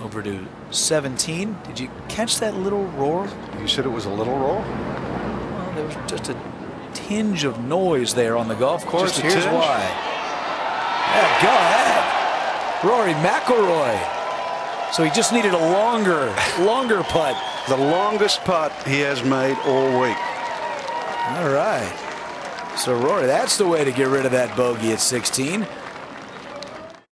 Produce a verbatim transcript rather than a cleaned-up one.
over to seventeen. Did you catch that little roar? You said it was a little roar? Well, there was just a tinge of noise there on the golf course. Just a Here's tinge? why. Yeah, go ahead. Rory McIlroy. So he just needed a longer, longer putt. The longest putt he has made all week. All right. So Rory, that's the way to get rid of that bogey at sixteen.